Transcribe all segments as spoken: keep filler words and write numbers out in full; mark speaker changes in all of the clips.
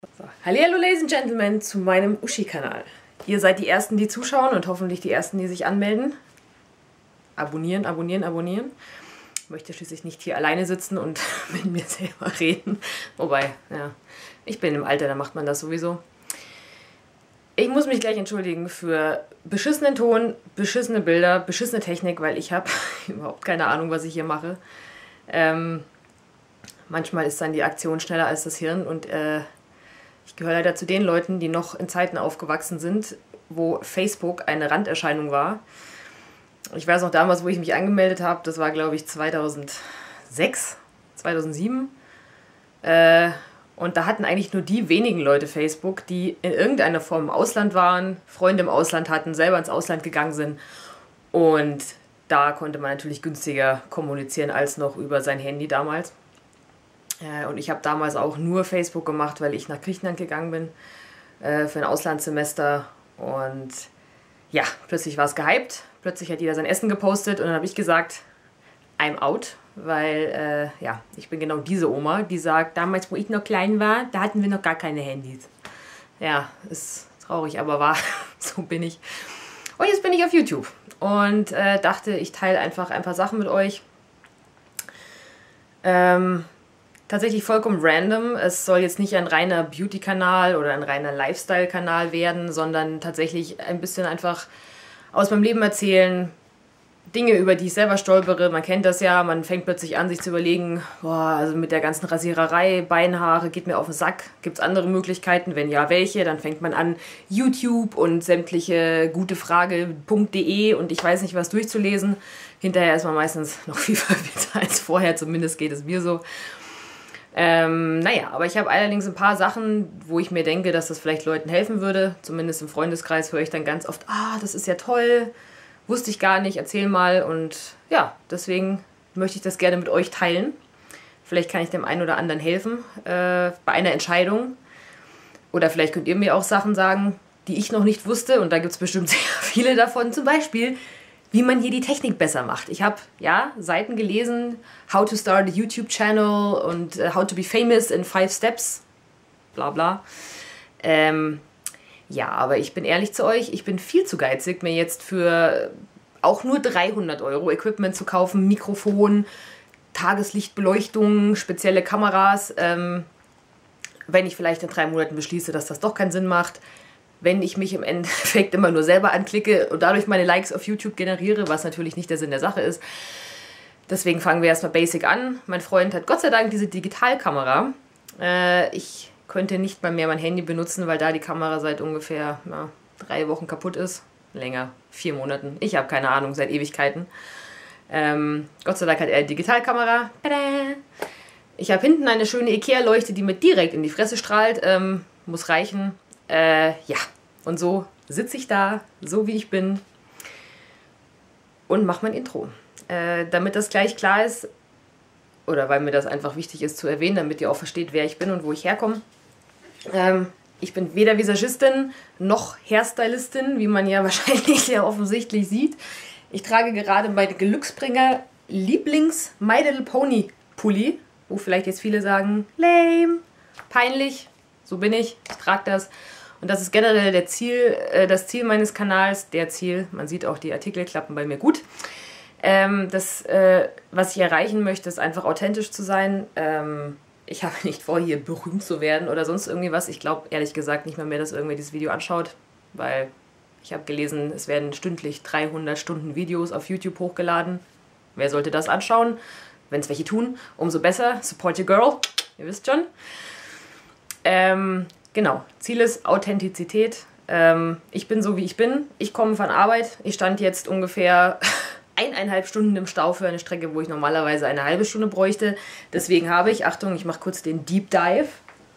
Speaker 1: So. Hallihallo Ladies and Gentlemen zu meinem Uschi-Kanal. Ihr seid die Ersten, die zuschauen und hoffentlich die Ersten, die sich anmelden. Abonnieren, abonnieren, abonnieren. Ich möchte schließlich nicht hier alleine sitzen und mit mir selber reden. Wobei, ja, ich bin im Alter, da macht man das sowieso. Ich muss mich gleich entschuldigen für beschissenen Ton, beschissene Bilder, beschissene Technik, weil ich habe überhaupt keine Ahnung, was ich hier mache. Ähm, manchmal ist dann die Aktion schneller als das Hirn und äh, ich gehöre leider zu den Leuten, die noch in Zeiten aufgewachsen sind, wo Facebook eine Randerscheinung war. Ich weiß noch damals, wo ich mich angemeldet habe, das war glaube ich zweitausendsechs, zweitausendsieben. Äh, und da hatten eigentlich nur die wenigen Leute Facebook, die in irgendeiner Form im Ausland waren, Freunde im Ausland hatten, selber ins Ausland gegangen sind. Und da konnte man natürlich günstiger kommunizieren als noch über sein Handy damals. Äh, und ich habe damals auch nur Facebook gemacht, weil ich nach Griechenland gegangen bin äh, für ein Auslandssemester. Und ja, plötzlich war es gehypt. Plötzlich hat jeder sein Essen gepostet und dann habe ich gesagt, I'm out. Weil, äh, ja, ich bin genau diese Oma, die sagt, damals, wo ich noch klein war, da hatten wir noch gar keine Handys. Ja, ist traurig, aber wahr. So bin ich. Und jetzt bin ich auf YouTube und äh, dachte, ich teile einfach ein paar Sachen mit euch. Ähm, tatsächlich vollkommen random. Es soll jetzt nicht ein reiner Beauty-Kanal oder ein reiner Lifestyle-Kanal werden, sondern tatsächlich ein bisschen einfach aus meinem Leben erzählen, Dinge, über die ich selber stolpere. Man kennt das ja, man fängt plötzlich an, sich zu überlegen, boah, also mit der ganzen Rasiererei, Beinhaare, geht mir auf den Sack. Gibt es andere Möglichkeiten? Wenn ja, welche? Dann fängt man an, YouTube und sämtliche gutefrage punkt de und ich weiß nicht was durchzulesen. Hinterher ist man meistens noch viel verwirrter als vorher, zumindest geht es mir so. Ähm, naja, aber ich habe allerdings ein paar Sachen, wo ich mir denke, dass das vielleicht Leuten helfen würde. Zumindest im Freundeskreis höre ich dann ganz oft, ah, das ist ja toll, wusste ich gar nicht, erzähl mal. Und ja, deswegen möchte ich das gerne mit euch teilen. Vielleicht kann ich dem einen oder anderen helfen äh, bei einer Entscheidung. Oder vielleicht könnt ihr mir auch Sachen sagen, die ich noch nicht wusste. Und da gibt es bestimmt sehr viele davon. Zum Beispiel, wie man hier die Technik besser macht. Ich habe, ja, Seiten gelesen, how to start a YouTube channel und uh, how to be famous in five steps, bla bla. Ähm, ja, aber ich bin ehrlich zu euch, ich bin viel zu geizig, mir jetzt für auch nur dreihundert Euro Equipment zu kaufen, Mikrofon, Tageslichtbeleuchtung, spezielle Kameras, ähm, wenn ich vielleicht in drei Monaten beschließe, dass das doch keinen Sinn macht. Wenn ich mich im Endeffekt immer nur selber anklicke und dadurch meine Likes auf YouTube generiere, was natürlich nicht der Sinn der Sache ist. Deswegen fangen wir erstmal basic an. Mein Freund hat Gott sei Dank diese Digitalkamera. Äh, ich könnte nicht mal mehr mein Handy benutzen, weil da die Kamera seit ungefähr na, drei Wochen kaputt ist. Länger, vier Monaten. Ich habe keine Ahnung, seit Ewigkeiten. Ähm, Gott sei Dank hat er eine Digitalkamera. Tada! Ich habe hinten eine schöne Ikea-Leuchte, die mir direkt in die Fresse strahlt. Ähm, muss reichen. Äh, ja, und so sitze ich da, so wie ich bin und mache mein Intro. Äh, damit das gleich klar ist, oder weil mir das einfach wichtig ist zu erwähnen, damit ihr auch versteht, wer ich bin und wo ich herkomme. Ähm, ich bin weder Visagistin noch Hairstylistin, wie man ja wahrscheinlich sehr offensichtlich sieht. Ich trage gerade meine Glücksbringer Lieblings My Little Pony Pulli, wo vielleicht jetzt viele sagen, lame, peinlich. So bin ich, ich trage das. Und das ist generell der Ziel, äh, das Ziel meines Kanals, der Ziel, man sieht auch die Artikel klappen bei mir gut. Ähm, das, äh, was ich erreichen möchte, ist einfach authentisch zu sein. Ähm, ich habe nicht vor, hier berühmt zu werden oder sonst irgendwie was. Ich glaube ehrlich gesagt nicht mal mehr, dass irgendwer dieses Video anschaut, weil ich habe gelesen, es werden stündlich dreihundert Stunden Videos auf YouTube hochgeladen. Wer sollte das anschauen? Wenn es welche tun, umso besser. Support your girl, ihr wisst schon. Ähm, genau, Ziel ist Authentizität. Ähm, ich bin so, wie ich bin. Ich komme von Arbeit. Ich stand jetzt ungefähr eineinhalb Stunden im Stau für eine Strecke, wo ich normalerweise eine halbe Stunde bräuchte. Deswegen habe ich, Achtung, ich mache kurz den Deep Dive.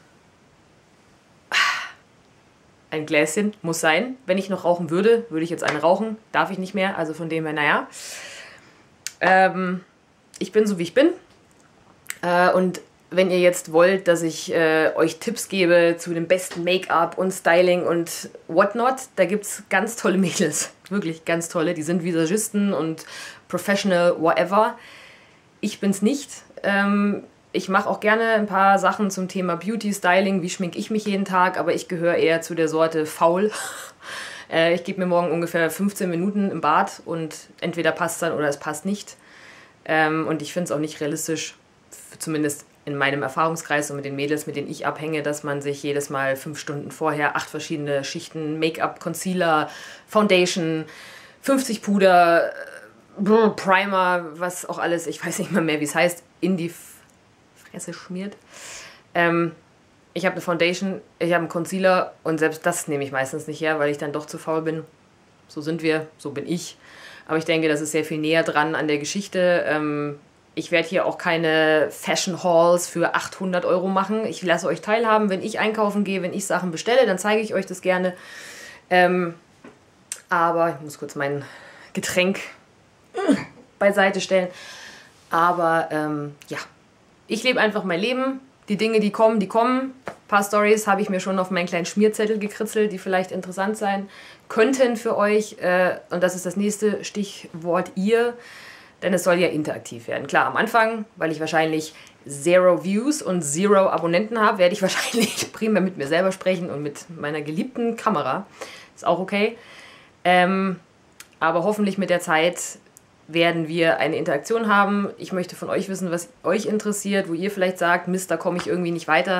Speaker 1: Ein Gläschen muss sein. Wenn ich noch rauchen würde, würde ich jetzt eine rauchen. Darf ich nicht mehr, also von dem her, naja. Ähm, ich bin so, wie ich bin. Äh, und wenn ihr jetzt wollt, dass ich äh, euch Tipps gebe zu dem besten Make-up und Styling und whatnot, da gibt es ganz tolle Mädels. Wirklich ganz tolle. Die sind Visagisten und Professional, whatever. Ich bin's nicht. Ähm, ich mache auch gerne ein paar Sachen zum Thema Beauty, Styling, wie schminke ich mich jeden Tag, aber ich gehöre eher zu der Sorte faul. äh, ich gebe mir morgen ungefähr fünfzehn Minuten im Bad und entweder passt dann oder es passt nicht. Ähm, und ich finde es auch nicht realistisch, zumindest in meinem Erfahrungskreis und mit den Mädels, mit denen ich abhänge, dass man sich jedes Mal fünf Stunden vorher acht verschiedene Schichten Make-up, Concealer, Foundation, fünfzig Puder, Primer, was auch alles, ich weiß nicht mal mehr, wie es heißt, in die Fresse schmiert. Ähm, ich habe eine Foundation, ich habe einen Concealer und selbst das nehme ich meistens nicht her, weil ich dann doch zu faul bin. So sind wir, so bin ich. Aber ich denke, das ist sehr viel näher dran an der Geschichte. Ähm, Ich werde hier auch keine Fashion Hauls für achthundert Euro machen. Ich lasse euch teilhaben, wenn ich einkaufen gehe, wenn ich Sachen bestelle, dann zeige ich euch das gerne. Ähm, aber ich muss kurz mein Getränk beiseite stellen. Aber ähm, ja, ich lebe einfach mein Leben. Die Dinge, die kommen, die kommen. Ein paar Storys habe ich mir schon auf meinen kleinen Schmierzettel gekritzelt, die vielleicht interessant sein könnten für euch. Äh, und das ist das nächste Stichwort ihr. Denn es soll ja interaktiv werden. Klar, am Anfang, weil ich wahrscheinlich zero Views und zero Abonnenten habe, werde ich wahrscheinlich primär mit mir selber sprechen und mit meiner geliebten Kamera. Ist auch okay. Ähm, aber hoffentlich mit der Zeit werden wir eine Interaktion haben. Ich möchte von euch wissen, was euch interessiert, wo ihr vielleicht sagt, Mist, da komme ich irgendwie nicht weiter.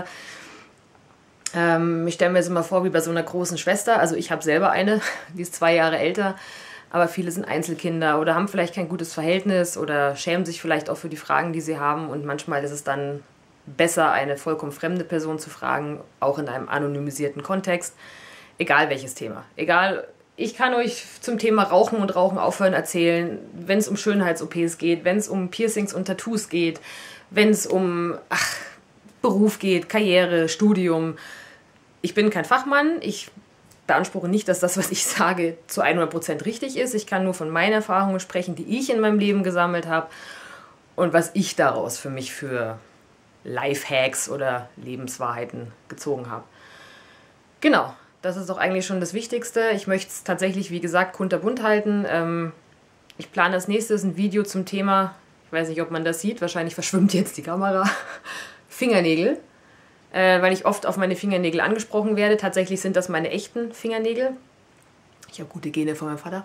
Speaker 1: Ähm, ich stelle mir jetzt immer vor, wie bei so einer großen Schwester. Also ich habe selber eine, die ist zwei Jahre älter. Aber viele sind Einzelkinder oder haben vielleicht kein gutes Verhältnis oder schämen sich vielleicht auch für die Fragen, die sie haben. Und manchmal ist es dann besser, eine vollkommen fremde Person zu fragen, auch in einem anonymisierten Kontext. Egal welches Thema. Egal, ich kann euch zum Thema Rauchen und Rauchen aufhören erzählen, wenn es um Schönheits-O Ps geht, wenn es um Piercings und Tattoos geht, wenn es um ach, Beruf geht, Karriere, Studium. Ich bin kein Fachmann, ich beanspruche nicht, dass das, was ich sage, zu hundert Prozent richtig ist. Ich kann nur von meinen Erfahrungen sprechen, die ich in meinem Leben gesammelt habe und was ich daraus für mich für Lifehacks oder Lebenswahrheiten gezogen habe. Genau, das ist doch eigentlich schon das Wichtigste. Ich möchte es tatsächlich, wie gesagt, kunterbunt halten. Ähm, ich plane als nächstes ein Video zum Thema, ich weiß nicht, ob man das sieht, wahrscheinlich verschwimmt jetzt die Kamera, Fingernägel. Äh, weil ich oft auf meine Fingernägel angesprochen werde. Tatsächlich sind das meine echten Fingernägel. Ich habe gute Gene von meinem Vater.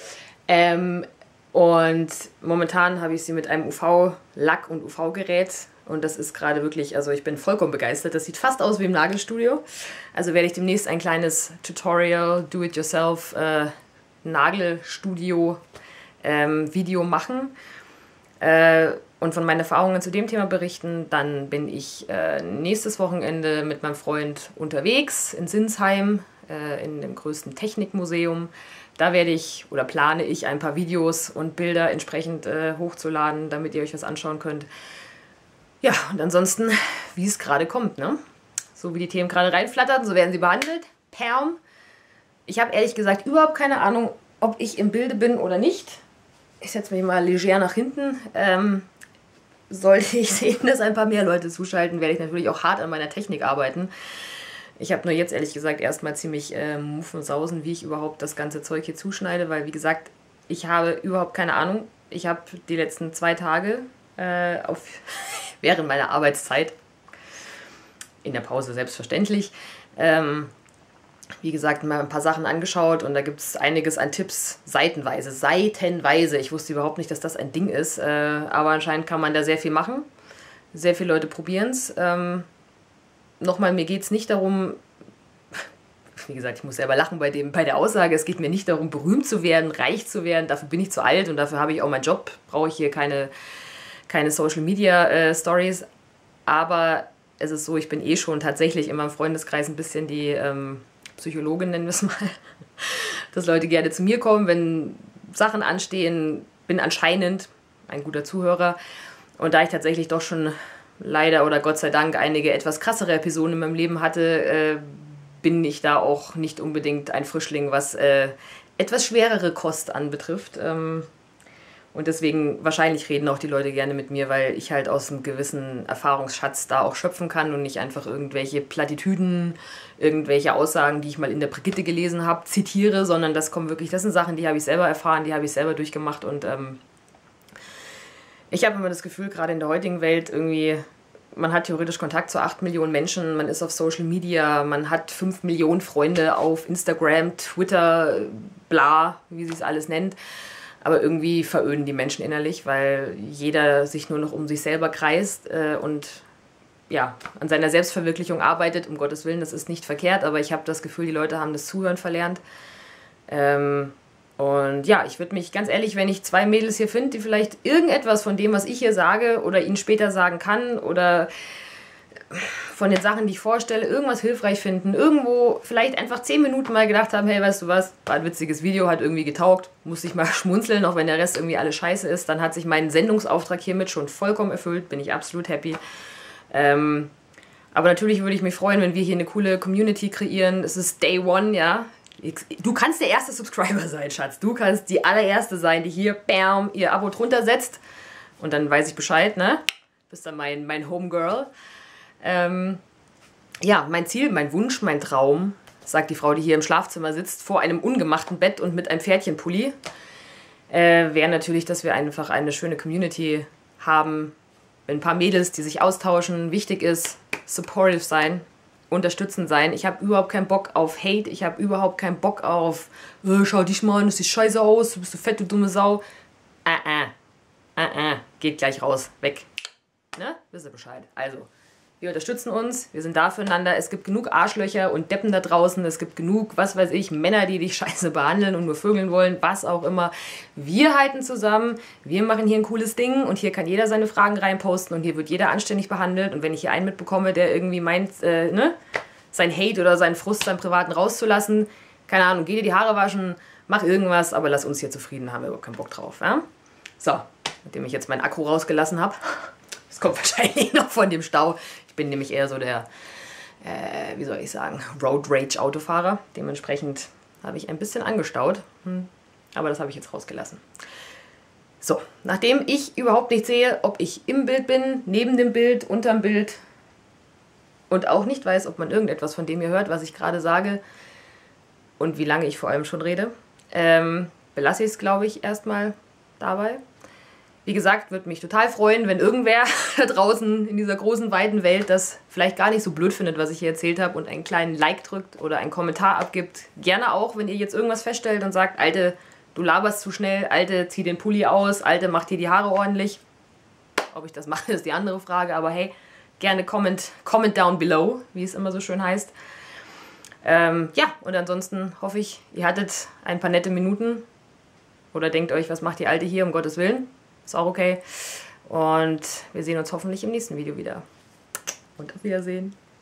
Speaker 1: Ähm, und momentan habe ich sie mit einem U V-Lack und U V-Gerät. Und das ist gerade wirklich, also ich bin vollkommen begeistert. Das sieht fast aus wie im Nagelstudio. Also werde ich demnächst ein kleines Tutorial, Do-it-yourself, äh, Nagelstudio ähm, Video machen. Äh, und von meinen Erfahrungen zu dem Thema berichten. Dann bin ich äh, nächstes Wochenende mit meinem Freund unterwegs in Sinsheim, äh, in dem größten Technikmuseum. Da werde ich oder plane ich ein paar Videos und Bilder entsprechend äh, hochzuladen, damit ihr euch was anschauen könnt. Ja, und ansonsten, wie es gerade kommt, ne? So wie die Themen gerade reinflattern, so werden sie behandelt. Perm. Ich habe ehrlich gesagt überhaupt keine Ahnung, ob ich im Bilde bin oder nicht. Ich setze mich mal leger nach hinten. Ähm, Sollte ich sehen, dass ein paar mehr Leute zuschalten, werde ich natürlich auch hart an meiner Technik arbeiten. Ich habe nur jetzt ehrlich gesagt erstmal ziemlich äh, Muffensausen, wie ich überhaupt das ganze Zeug hier zuschneide, weil wie gesagt, ich habe überhaupt keine Ahnung. Ich habe die letzten zwei Tage äh, auf, während meiner Arbeitszeit, in der Pause selbstverständlich, ähm, wie gesagt, mal ein paar Sachen angeschaut und da gibt es einiges an Tipps, seitenweise, seitenweise. Ich wusste überhaupt nicht, dass das ein Ding ist, äh, aber anscheinend kann man da sehr viel machen. Sehr viele Leute probieren es. Ähm, Nochmal, mir geht es nicht darum, wie gesagt, ich muss selber lachen bei, dem, bei der Aussage, es geht mir nicht darum, berühmt zu werden, reich zu werden, dafür bin ich zu alt und dafür habe ich auch meinen Job, brauche ich hier keine, keine Social-Media-Stories, aber es ist so, ich bin eh schon tatsächlich in meinem Freundeskreis ein bisschen die ähm, Psychologin, nennen wir es mal, dass Leute gerne zu mir kommen, wenn Sachen anstehen, bin anscheinend ein guter Zuhörer und da ich tatsächlich doch schon leider oder Gott sei Dank einige etwas krassere Episoden in meinem Leben hatte, äh, bin ich da auch nicht unbedingt ein Frischling, was äh, etwas schwerere Kost anbetrifft. Ähm, und deswegen wahrscheinlich reden auch die Leute gerne mit mir, weil ich halt aus einem gewissen Erfahrungsschatz da auch schöpfen kann und nicht einfach irgendwelche Plattitüden, irgendwelche Aussagen, die ich mal in der Brigitte gelesen habe, zitiere, sondern das kommen wirklich, das sind Sachen, die habe ich selber erfahren, die habe ich selber durchgemacht und ähm, ich habe immer das Gefühl, gerade in der heutigen Welt irgendwie man hat theoretisch Kontakt zu acht Millionen Menschen, man ist auf Social Media, man hat fünf Millionen Freunde auf Instagram, Twitter, bla, wie sie es alles nennt. Aber irgendwie veröden die Menschen innerlich, weil jeder sich nur noch um sich selber kreist äh, und ja, an seiner Selbstverwirklichung arbeitet. Um Gottes Willen, das ist nicht verkehrt, aber ich habe das Gefühl, die Leute haben das Zuhören verlernt. Ähm, Und ja, ich würde mich ganz ehrlich, wenn ich zwei Mädels hier finde, die vielleicht irgendetwas von dem, was ich hier sage oder ihnen später sagen kann oder von den Sachen, die ich vorstelle, irgendwas hilfreich finden, irgendwo vielleicht einfach zehn Minuten mal gedacht haben, hey, weißt du was, war ein witziges Video, hat irgendwie getaugt, muss ich mal schmunzeln, auch wenn der Rest irgendwie alles scheiße ist, dann hat sich mein Sendungsauftrag hiermit schon vollkommen erfüllt, bin ich absolut happy. Ähm, aber natürlich würde ich mich freuen, wenn wir hier eine coole Community kreieren. Es ist Day One, ja. Du kannst der erste Subscriber sein, Schatz. Du kannst die allererste sein, die hier, bam, ihr Abo drunter setzt. Und dann weiß ich Bescheid, ne? Bist dann mein, mein Homegirl. Ähm, ja, mein Ziel, mein Wunsch, mein Traum, sagt die Frau, die hier im Schlafzimmer sitzt, vor einem ungemachten Bett und mit einem Pferdchenpulli, äh, wäre natürlich, dass wir einfach eine schöne Community haben. Ein paar Mädels, die sich austauschen. Wichtig ist, supportive sein. Unterstützend sein. Ich habe überhaupt keinen Bock auf Hate. Ich habe überhaupt keinen Bock auf äh, schau dich mal an, du siehst scheiße aus, du bist so fett, du dumme Sau. Äh, äh. Äh, äh. Geht gleich raus. Weg. Ne? Wisst ihr Bescheid. Also, wir unterstützen uns. Wir sind da füreinander. Es gibt genug Arschlöcher und Deppen da draußen. Es gibt genug, was weiß ich, Männer, die dich scheiße behandeln und nur vögeln wollen. Was auch immer. Wir halten zusammen. Wir machen hier ein cooles Ding. Und hier kann jeder seine Fragen reinposten. Und hier wird jeder anständig behandelt. Und wenn ich hier einen mitbekomme, der irgendwie meint, äh, ne, sein Hate oder seinen Frust, seinen Privaten rauszulassen, keine Ahnung, geh dir die Haare waschen, mach irgendwas, aber lass uns hier zufrieden, haben wir überhaupt keinen Bock drauf. Ja? So, nachdem ich jetzt meinen Akku rausgelassen habe. Das kommt wahrscheinlich noch von dem Stau. Ich bin nämlich eher so der, äh, wie soll ich sagen, Road Rage Autofahrer. Dementsprechend habe ich ein bisschen angestaut. Hm. Aber das habe ich jetzt rausgelassen. So, nachdem ich überhaupt nicht sehe, ob ich im Bild bin, neben dem Bild, unterm Bild und auch nicht weiß, ob man irgendetwas von dem hier hört, was ich gerade sage und wie lange ich vor allem schon rede, ähm, belasse ich es, glaube ich, erstmal dabei. Wie gesagt, würde mich total freuen, wenn irgendwer da draußen in dieser großen, weiten Welt das vielleicht gar nicht so blöd findet, was ich hier erzählt habe und einen kleinen Like drückt oder einen Kommentar abgibt. Gerne auch, wenn ihr jetzt irgendwas feststellt und sagt, Alte, du laberst zu schnell, Alte, zieh den Pulli aus, Alte, mach dir die Haare ordentlich. Ob ich das mache, ist die andere Frage, aber hey, gerne comment, comment down below, wie es immer so schön heißt. Ähm, ja, und ansonsten hoffe ich, ihr hattet ein paar nette Minuten oder denkt euch, was macht die Alte hier, um Gottes Willen. Ist auch okay. Und wir sehen uns hoffentlich im nächsten Video wieder. Und auf Wiedersehen.